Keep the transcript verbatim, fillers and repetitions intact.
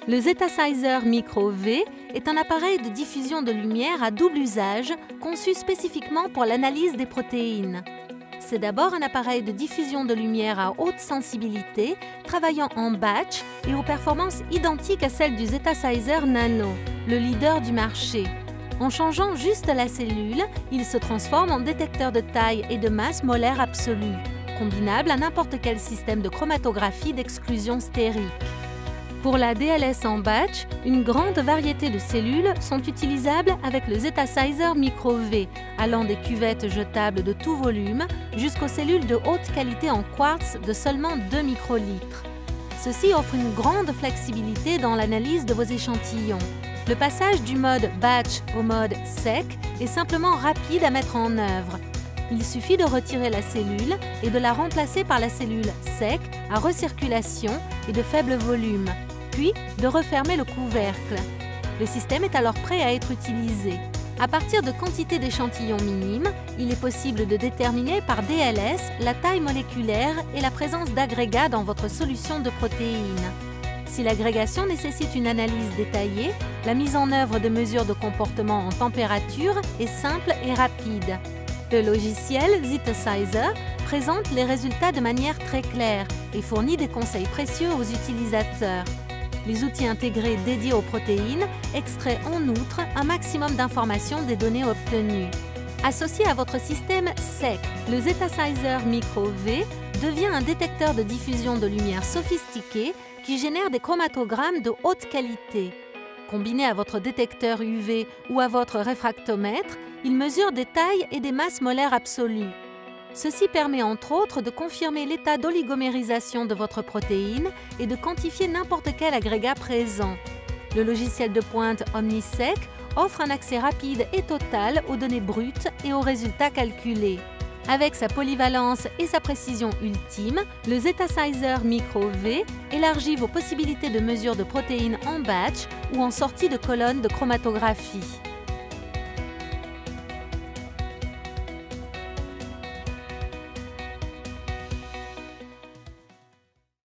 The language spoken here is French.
Le Zetasizer Micro V est un appareil de diffusion de lumière à double usage conçu spécifiquement pour l'analyse des protéines. C'est d'abord un appareil de diffusion de lumière à haute sensibilité, travaillant en batch et aux performances identiques à celles du Zetasizer Nano, le leader du marché. En changeant juste la cellule, il se transforme en détecteur de taille et de masse molaire absolue, combinable à n'importe quel système de chromatographie d'exclusion stérique. Pour la D L S en batch, une grande variété de cellules sont utilisables avec le Zetasizer Micro V, allant des cuvettes jetables de tout volume jusqu'aux cellules de haute qualité en quartz de seulement deux microlitres. Ceci offre une grande flexibilité dans l'analyse de vos échantillons. Le passage du mode batch au mode sec est simplement rapide à mettre en œuvre. Il suffit de retirer la cellule et de la remplacer par la cellule sec à recirculation et de faible volume, puis de refermer le couvercle. Le système est alors prêt à être utilisé. À partir de quantités d'échantillons minimes, il est possible de déterminer par D L S la taille moléculaire et la présence d'agrégats dans votre solution de protéines. Si l'agrégation nécessite une analyse détaillée, la mise en œuvre de mesures de comportement en température est simple et rapide. Le logiciel Zetasizer présente les résultats de manière très claire et fournit des conseils précieux aux utilisateurs. Les outils intégrés dédiés aux protéines extraient en outre un maximum d'informations des données obtenues. Associé à votre système sec, le Zetasizer Micro V devient un détecteur de diffusion de lumière sophistiqué qui génère des chromatogrammes de haute qualité. Combiné à votre détecteur U V ou à votre réfractomètre, il mesure des tailles et des masses molaires absolues. Ceci permet entre autres de confirmer l'état d'oligomérisation de votre protéine et de quantifier n'importe quel agrégat présent. Le logiciel de pointe OmniSec offre un accès rapide et total aux données brutes et aux résultats calculés. Avec sa polyvalence et sa précision ultime, le Zetasizer Micro V élargit vos possibilités de mesure de protéines en batch ou en sortie de colonne de chromatographie.